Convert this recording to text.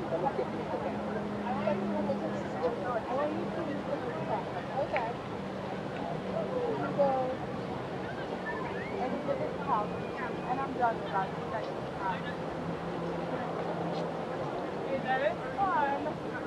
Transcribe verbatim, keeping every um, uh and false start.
Okay. So, and you did this house, and I'm done with that. Is that fun?